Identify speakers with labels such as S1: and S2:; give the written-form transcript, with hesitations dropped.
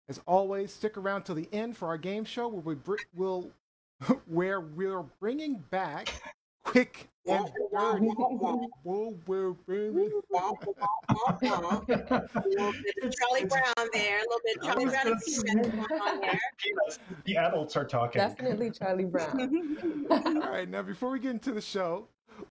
S1: As always, stick around till the end for our game show where we're bringing back quick and dirty.
S2: A little bit of Charlie Brown there, a little bit of Charlie Brown on there.
S3: The adults are talking.
S4: Definitely Charlie Brown.
S1: All right, now before we get into the show,